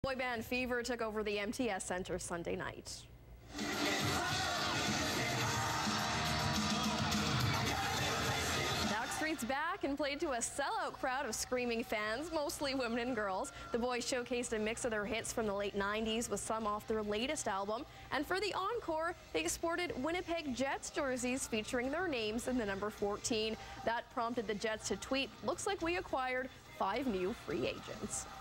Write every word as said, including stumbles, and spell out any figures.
Boy band fever took over the M T S Center Sunday night. Backstreet's back and played to a sellout crowd of screaming fans, mostly women and girls. The boys showcased a mix of their hits from the late nineties with some off their latest album. And for the encore, they sported Winnipeg Jets jerseys featuring their names in the number fourteen. That prompted the Jets to tweet, "Looks like we acquired five new free agents."